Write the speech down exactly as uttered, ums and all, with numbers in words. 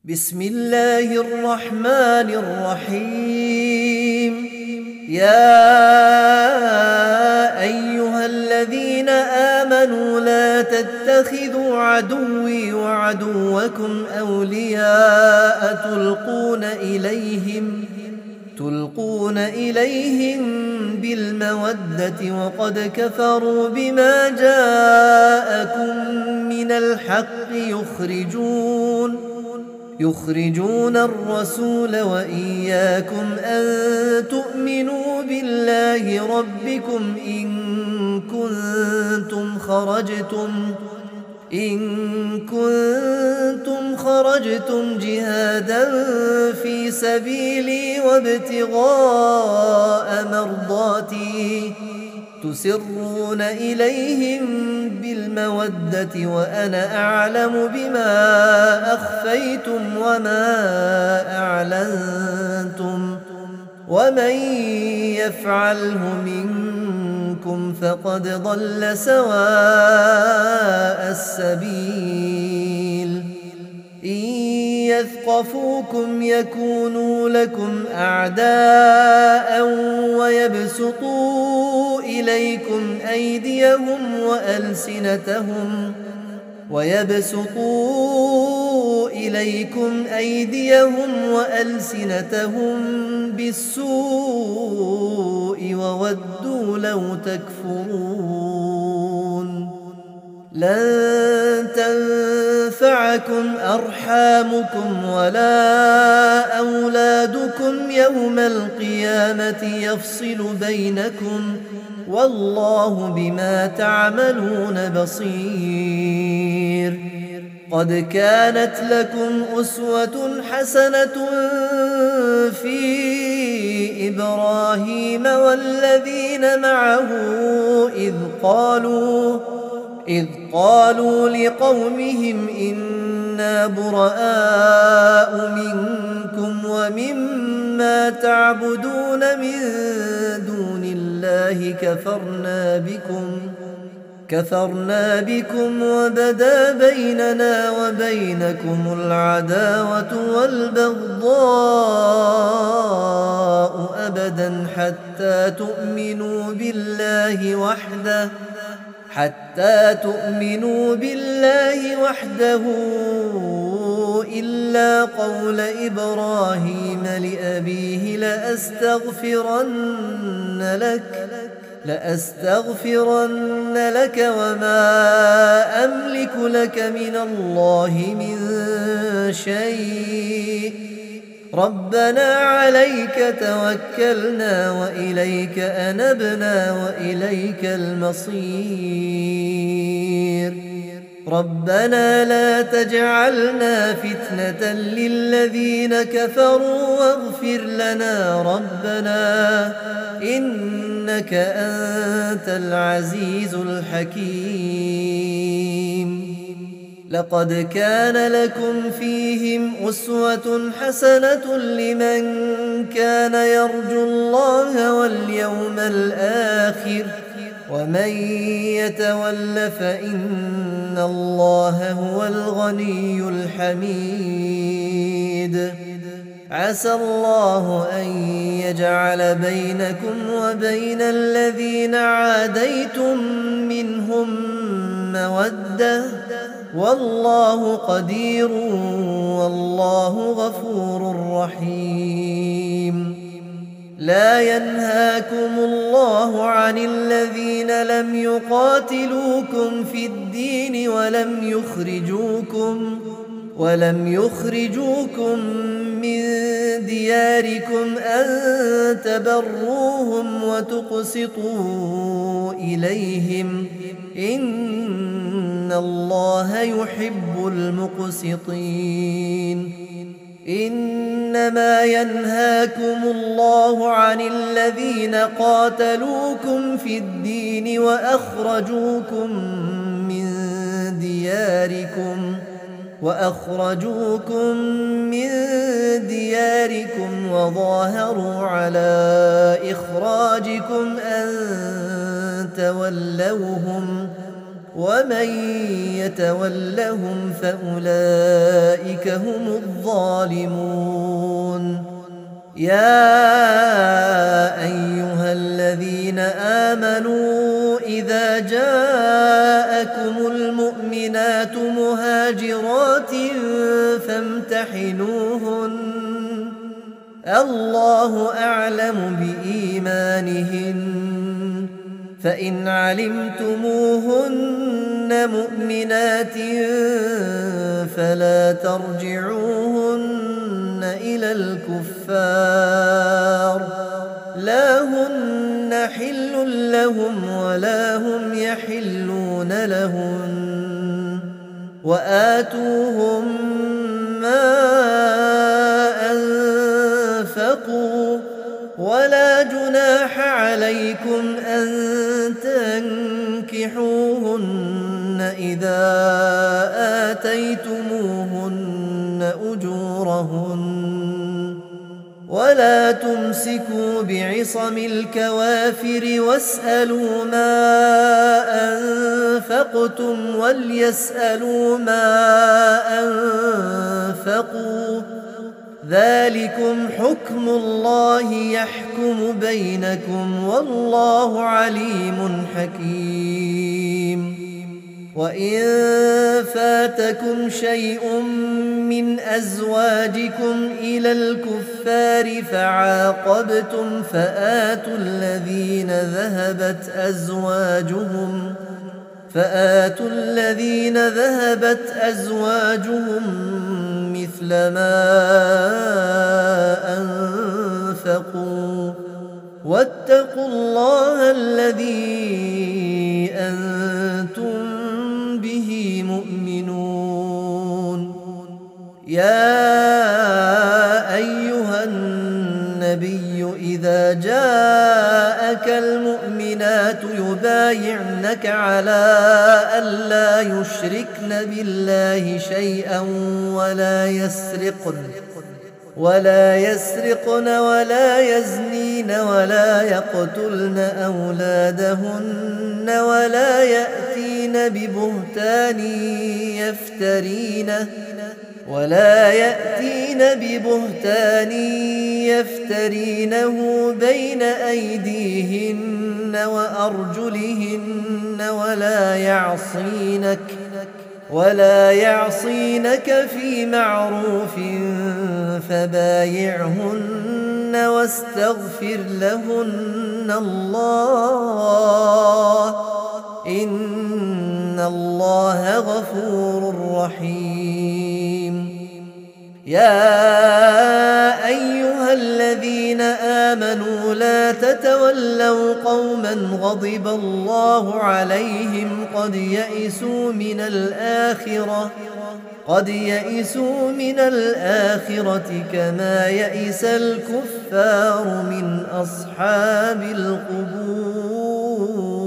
بسم الله الرحمن الرحيم. يا أيها الذين آمنوا لا تتخذوا عدوي وعدوكم أولياء تلقون إليهم تلقون إليهم بالمودة وقد كفروا بما جاءكم من الحق يخرجون يخرجون الرسول وإياكم أن تؤمنوا بالله ربكم إن كنتم خرجتم إن كنتم خرجتم جهادا في سبيلي وابتغاء مرضاتي تسرون إليهم بالمودة وأنا أعلم بما أخفيتم وما أعلنتم ومن يفعله منكم فقد ضل سواء السبيل. إن يثقفوكم يكونوا لكم أعداء ويبسطوا إليكم أيديهم وألسنتهم ويبسطوا إليكم أيديهم وألسنتهم بالسوء وودوا لو تكفرون. لن تنفعكم أرحامكم ولا أولادكم يوم القيامة يفصل بينكم والله بما تعملون بصير. قد كانت لكم أسوة حسنة في إبراهيم والذين معه إذ قالوا إذ قالوا لقومهم إنا براء منكم ومما تعبدون من دون الله كفرنا بكم كفرنا بكم وبدا بيننا وبينكم العداوة والبغضاء أبدا حتى تؤمنوا بالله وحده حتى تؤمنوا بالله وحده إلا قول إبراهيم لأبيه لأستغفرن لك لأستغفرن لك وما أملك لك من الله من شيء ربنا عليك توكلنا وإليك أنبنا وإليك المصير. ربنا لا تجعلنا فتنة للذين كفروا واغفر لنا ربنا إنك أنت العزيز الحكيم. لقد كان لكم فيهم أسوة حسنة لمن كان يرجو الله واليوم الآخر ومن يتول فإن الله هو الغني الحميد. عسى الله أن يجعل بينكم وبين الذين عاديتم منهم مودة والله قدير والله غفور رحيم. لا ينهاكم الله عن الذين لم يقاتلوكم في الدين ولم يخرجوكم ولم يخرجوكم من دياركم أن تبروهم وتقسطوا إليهم إن الله يحب المقسطين. إنما ينهاكم الله عن الذين قاتلوكم في الدين وأخرجوكم من دياركم وأخرجوكم من دياركم وظاهروا على إخراجكم أن تولوهم ومن يتولهم فأولئك هم الظالمون يا أيها الذين آمنوا إذا جاءكم المؤمنات مهاجرات فامتحنوهن الله أعلم بإيمانهن فإن علمتموهن مؤمنات فلا ترجعوهن إلى الكفار لا هن حل لهم ولا هم يحلون لهن وآتوهم ما أنفقوا ولا جناح عليكم أن تنكحوهن إذا آتيتموهن أجورهن ولا تمسكوا بعصم الكوافر واسألوا ما أنفقتم وليسألوا ما أنفقوا ذلكم حكم الله يحكم بينكم والله عليم حكيم وإن فاتكم شيء من أزواجكم إلى الكفار فعاقبتم فآتوا الذين ذهبت أزواجهم فآتوا الذين ذهبت أزواجهم مثل ما أنفقوا واتقوا الله الذي أنتم به مؤمنون يا أيها النبي إذا جاءك المؤمنات يبايعنك على ألا يشركن بالله شيئا ولا يسرقن ولا يسرقن ولا يزنين ولا يقتلن أولادهن ولا يأتين ببهتان يفترينه ولا يأتين ببهتان يفترينه بين أيديهن وأرجلهن ولا يعصينك ولا يعصينك في معروف فبايعهن واستغفر لهن الله إن الله غفور رحيم يا أيها الذين آمنوا لا تتولوا قوما غضب الله عليهم قد يئسوا من الآخرة قد يئسوا من الآخرة كما يئس الكفار من أصحاب القبور